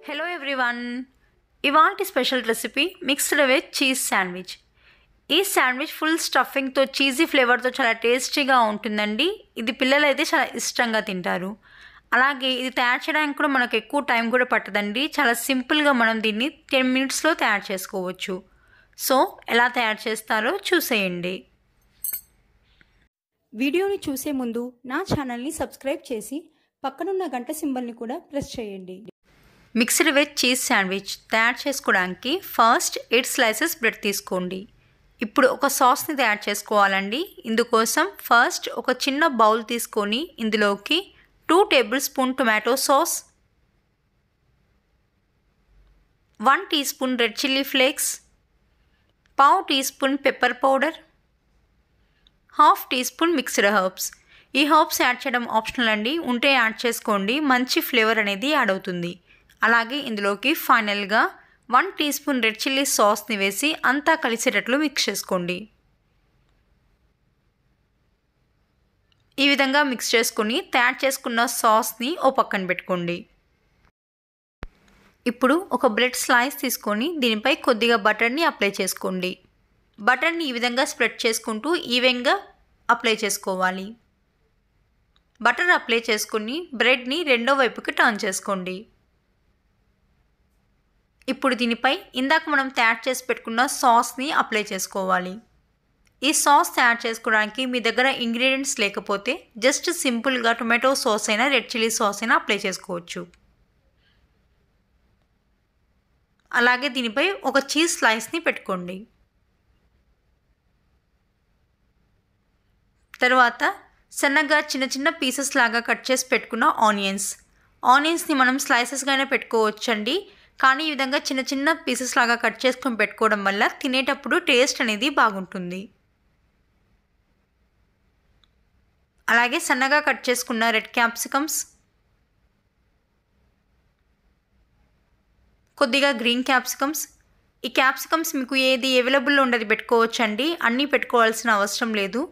Hello everyone, ఇవాల్టి special recipe mixed veg cheese sandwich. ఈ sandwich full స్టఫింగ్తో cheesy ఫ్లేవర్తో చాలా టేస్టీగా ఉంటుందండి. ఇది పిల్లలు అయితే చాలా ఇష్టంగా తింటారు. అలాగే ఇది తయారు చేయడానికి కూడా మనకు ఎక్కువ టైం కూడా పట్టదండి. చాలా సింపుల్గా మనం దీన్ని 10 మినిట్స్లో తయారు చేసుకోవచ్చు. సో ఎలా తయారు చేస్తారో చూసేయండి. వీడియోని చూసే ముందు నా ఛానల్ని సబ్స్క్రైబ్ చేసి పక్కనున్న గంట సింబల్ని కూడా ప్రెస్ చేయండి. మిక్స్డ్ వెజ్ చీజ్ శాండ్విచ్ తయారు చేసుకోవడానికి ఫస్ట్ 8 స్లైసెస్ బ్రెడ్ తీసుకోండి. ఇప్పుడు ఒక సాస్ని తయారు చేసుకోవాలండి. ఇందుకోసం ఫస్ట్ ఒక చిన్న బౌల్ తీసుకొని ఇందులోకి 2 tablespoon tomato sauce, 1 teaspoon red chilli flakes, 1/2 teaspoon pepper powder, 1/2 teaspoon mixed herbs. ఈ హర్బ్స్ యాడ్ చేయడం ఆప్షనల్ అండి, ఉంటే యాడ్ చేసుకోండి. మంచి ఫ్లేవర్ అనేది యాడ్ అవుతుంది. అలాగే ఇందులోకి ఫైనల్గా 1 టీ స్పూన్ రెడ్ చిల్లీ సాస్ని వేసి అంతా కలిసేటట్లు మిక్స్ చేసుకోండి. ఈ విధంగా మిక్స్ చేసుకుని తయారు చేసుకున్న సాస్ని ఓ పక్కన పెట్టుకోండి. ఇప్పుడు ఒక బ్రెడ్ స్లైస్ తీసుకొని దీనిపై కొద్దిగా బటర్ని అప్లై చేసుకోండి. బటర్ని ఈ విధంగా స్ప్రెడ్ చేసుకుంటూ ఈవెన్గా అప్లై చేసుకోవాలి. బటర్ అప్లై చేసుకుని బ్రెడ్ని రెండో వైపుకి టర్న్ చేసుకోండి. ఇప్పుడు దీనిపై ఇందాక మనం తయారు చేసి పెట్టుకున్న సాస్ని అప్లై చేసుకోవాలి. ఈ సాస్ తయారు చేసుకోవడానికి మీ దగ్గర ఇంగ్రీడియంట్స్ లేకపోతే జస్ట్ సింపుల్గా టొమాటో సాస్ అయినా రెడ్ చిల్లీ సాస్ అయినా అప్లై చేసుకోవచ్చు. అలాగే దీనిపై ఒక చీజ్ స్లైస్ని పెట్టుకోండి. తర్వాత సన్నగా చిన్న చిన్న పీసెస్ లాగా కట్ చేసి పెట్టుకున్న ఆనియన్స్ని మనం స్లైసెస్గానే పెట్టుకోవచ్చండి. కానీ ఈ విధంగా చిన్న చిన్న పీసెస్ లాగా కట్ చేసుకొని పెట్టుకోవడం వల్ల తినేటప్పుడు టేస్ట్ అనేది బాగుంటుంది. అలాగే సన్నగా కట్ చేసుకున్న రెడ్ క్యాప్సికమ్స్, కొద్దిగా గ్రీన్ క్యాప్సికమ్స్. ఈ క్యాప్సికమ్స్ మీకు ఏది అవైలబుల్లో ఉండేది పెట్టుకోవచ్చండి, అన్నీ పెట్టుకోవాల్సిన అవసరం లేదు.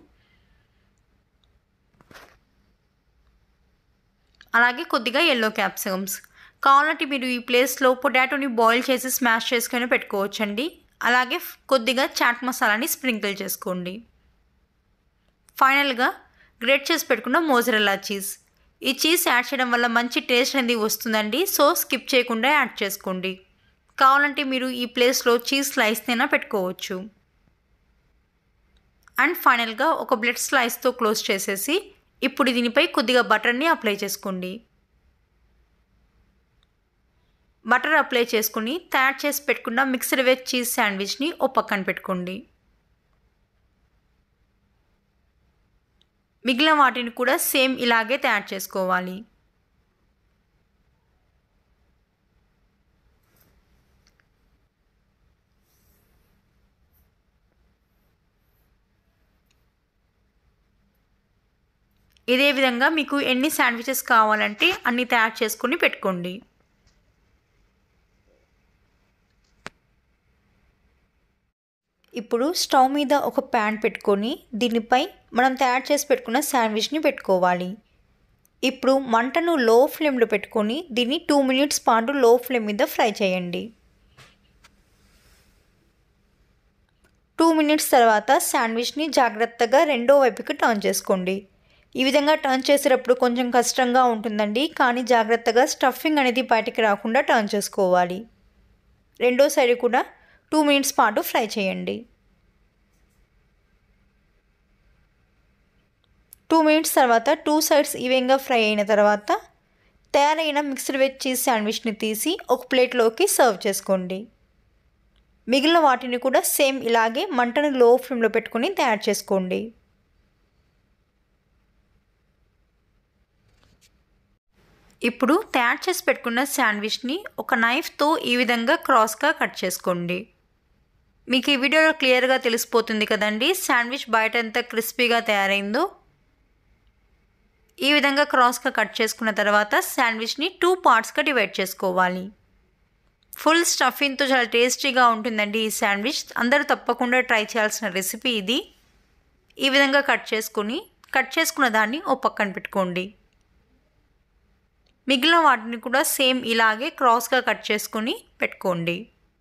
అలాగే కొద్దిగా ఎల్లో క్యాప్సికమ్స్. కావాలంటే మీరు ఈ ప్లేస్లో పొటాటోని బాయిల్ చేసి స్మాష్ చేసుకొని పెట్టుకోవచ్చండి. అలాగే కొద్దిగా చాట్ మసాలాని స్ప్రింకిల్ చేసుకోండి. ఫైనల్గా గ్రేట్ చేసి పెట్టుకున్న మోజరెల్లా చీజ్. ఈ చీజ్ యాడ్ చేయడం వల్ల మంచి టేస్ట్ అనేది వస్తుందండి. సో స్కిప్ చేయకుండా యాడ్ చేసుకోండి. కావాలంటే మీరు ఈ ప్లేస్లో చీజ్ స్లైస్నైనా పెట్టుకోవచ్చు. అండ్ ఫైనల్గా ఒక బ్రెడ్ స్లైస్తో క్లోజ్ చేసేసి ఇప్పుడు దీనిపై కొద్దిగా బటర్ని అప్లై చేసుకోండి. బటర్ అప్లై చేసుకుని తయారు చేసి పెట్టుకున్న మిక్స్డ్ వెజ్ చీజ్ శాండ్విచ్ని ఓ పక్కన పెట్టుకోండి. మిగిలిన వాటిని కూడా సేమ్ ఇలాగే తయారు చేసుకోవాలి. ఇదే విధంగా మీకు ఎన్ని శాండ్విచెస్ కావాలంటే అన్ని తయారు చేసుకుని పెట్టుకోండి. ఇప్పుడు స్టవ్ మీద ఒక ప్యాన్ పెట్టుకొని దీనిపై మనం తయారు చేసి పెట్టుకున్న శాండ్విచ్ని పెట్టుకోవాలి. ఇప్పుడు మంటను లో ఫ్లేమ్లో పెట్టుకొని దీన్ని 2 మినిట్స్ పాటు లో ఫ్లేమ్ మీద ఫ్రై చేయండి. 2 మినిట్స్ తర్వాత శాండ్విచ్ని జాగ్రత్తగా రెండో వైపుకి టర్న్ చేసుకోండి. ఈ విధంగా టర్న్ చేసేటప్పుడు కొంచెం కష్టంగా ఉంటుందండి, కానీ జాగ్రత్తగా స్టఫింగ్ అనేది బయటికి రాకుండా టర్న్ చేసుకోవాలి. రెండో సైడ్ కూడా 2 మినిట్స్ పాటు ఫ్రై చేయండి. 2 మినిట్స్ తర్వాత 2 సైడ్స్ ఈవెన్గా ఫ్రై అయిన తర్వాత తయారైన మిక్స్డ్ వెజ్ చీజ్ శాండ్విచ్ని తీసి ఒక ప్లేట్లోకి సర్వ్ చేసుకోండి. మిగిలిన వాటిని కూడా సేమ్ ఇలాగే మంటను లో ఫ్లేమ్లో పెట్టుకొని తయారు చేసుకోండి. ఇప్పుడు తయారు చేసి పెట్టుకున్న శాండ్విచ్ని ఒక నైఫ్తో ఈ విధంగా క్రాస్గా కట్ చేసుకోండి. మీకు ఈ వీడియోలో క్లియర్గా తెలిసిపోతుంది కదండి శాండ్విచ్ బయట ఎంత క్రిస్పీగా తయారైందో. ఈ విధంగా క్రాస్గా కట్ చేసుకున్న తర్వాత శాండ్విచ్ని 2 పార్ట్స్గా డివైడ్ చేసుకోవాలి. ఫుల్ స్టఫింగ్తో చాలా టేస్టీగా ఉంటుందండి ఈ శాండ్విచ్. అందరూ తప్పకుండా ట్రై చేయాల్సిన రెసిపీ ఇది. ఈ విధంగా కట్ చేసుకున్న దాన్ని ఓ పక్కన పెట్టుకోండి. మిగిలిన వాటిని కూడా సేమ్ ఇలాగే క్రాస్గా కట్ చేసుకొని పెట్టుకోండి.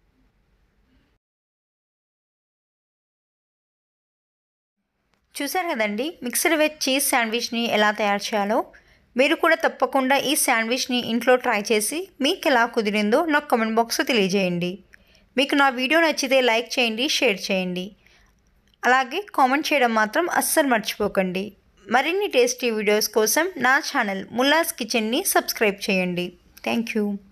చూసారు కదండి మిక్స్డ్ వెజ్ చీజ్ శాండ్విచ్ని ఎలా తయారు చేయాలో. మీరు కూడా తప్పకుండా ఈ శాండ్విచ్ని ఇంట్లో ట్రై చేసి మీకు ఎలా కుదిరిందో నాకు కామెంట్ బాక్స్లో తెలియజేయండి. మీకు నా వీడియో నచ్చితే లైక్ చేయండి, షేర్ చేయండి. అలాగే కామెంట్ చేయడం మాత్రం అస్సలు మర్చిపోకండి. మరిన్ని టేస్టీ వీడియోస్ కోసం నా ఛానల్ ముల్లాస్ కిచెన్ని సబ్స్క్రైబ్ చేయండి. Thank you.